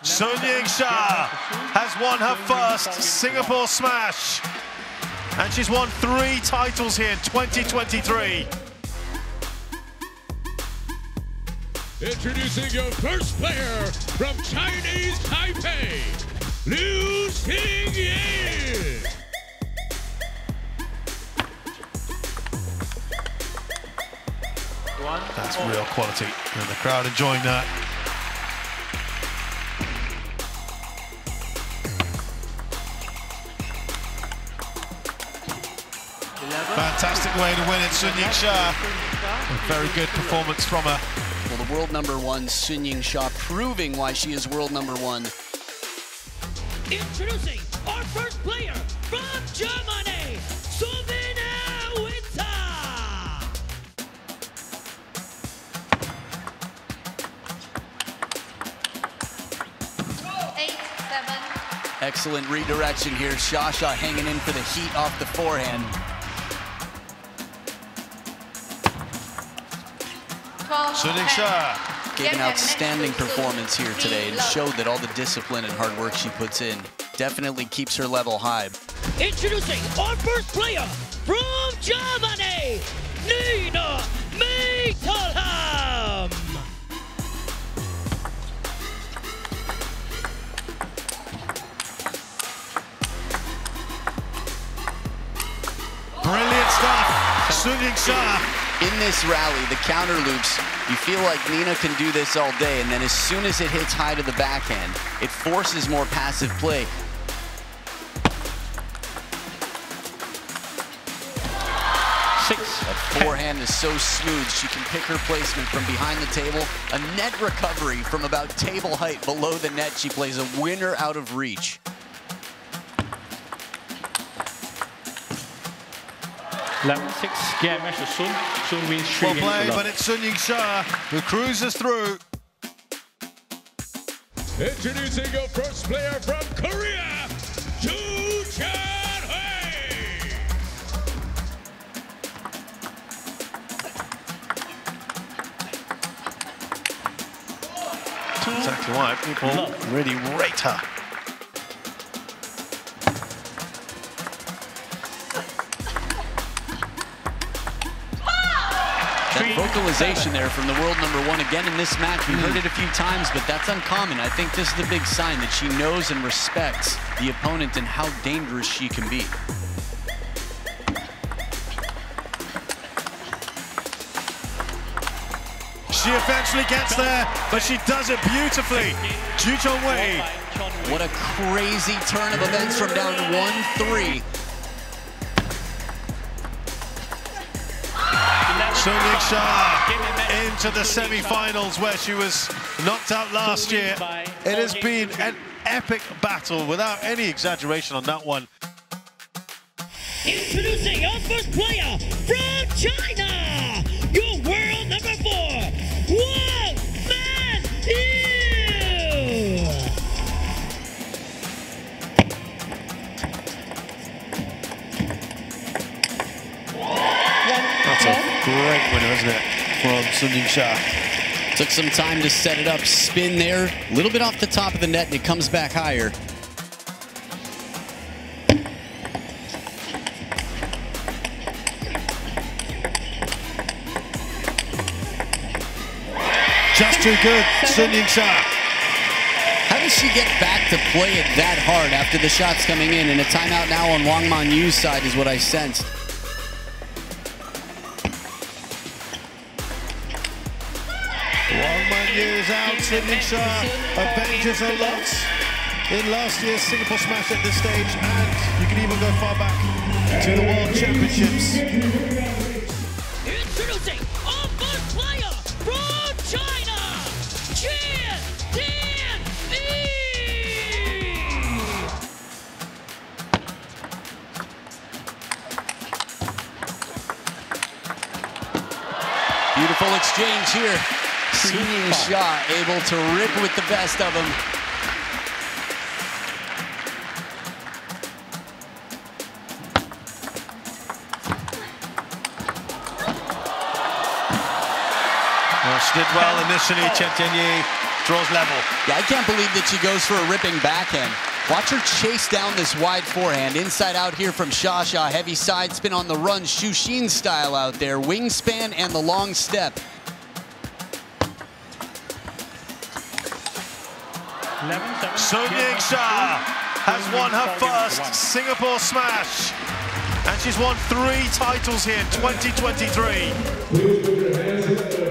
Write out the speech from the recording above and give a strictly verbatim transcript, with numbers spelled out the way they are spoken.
Sun Ying-sha has won her first Singapore Smash, and she's won three titles here in twenty twenty-three. Introducing your first player from Chinese Taipei, Liu Xingyan. That's real quality, and the crowd enjoying that. Fantastic way to win it, Sun Ying-sha. A very good performance from her. Well, the world number one, Sun Ying-sha, proving why she is world number one. Introducing our first player from Germany, Suvina Winter. Eight, seven. Excellent redirection here. Sha-sha hanging in for the heat off the forehand. Sun Ying-sha gave an outstanding performance here today and showed that all the discipline and hard work she puts in definitely keeps her level high. Introducing our first player from Germany, Nina Mittelheim. Brilliant stuff, Sun Ying-sha. In this rally, the counter loops, you feel like Nina can do this all day, and then as soon as it hits high to the backhand, it forces more passive play. Six. That forehand is so smooth, she can pick her placement from behind the table. A net recovery from about table height below the net. She plays a winner out of reach. eleven six, game match to Sun. Sun wins three Well games played, to but it's Sun Ying-sha who cruises through. Introducing your first player from Korea, Joo Chan-hei. Exactly why people really rate her. That vocalization there from the world number one again in this match. We've heard it a few times, but that's uncommon. I think this is the big sign that she knows and respects the opponent and how dangerous she can be. She eventually gets there, but she does it beautifully. Ju Chong-wei. What a crazy turn of events from down one three. Sun Ying-sha into the semi-finals where she was knocked out last year. It has been an epic battle without any exaggeration on that one. Introducing our first player from China, your world number four, Wang Man-yu. That's a great winner, isn't it, from Sun Ying-sha? Took some time to set it up, spin there, a little bit off the top of the net, and it comes back higher. Just too good, Sun Ying-sha. How does she get back to play it that hard after the shots coming in? And a timeout now on Wang Man-yu's side is what I sensed. Wang Man-yu is out. Sun Ying-sha avenges her loss in last year's Singapore Smash at this stage, and you can even go far back to the World Championships. Introducing our first player from China, Qian Tianyi. Beautiful exchange here. Sun Ying-sha able to rip with the best of them. Well, she did well initially, Qian Tianyi draws level. Yeah, I can't believe that she goes for a ripping backhand. Watch her chase down this wide forehand. Inside out here from Xia Xia. Heavy side spin on the run. Xu Xin style out there. Wingspan and the long step. Sun Ying-Xia has won her first Singapore Smash. And she's won three titles here in twenty twenty-three.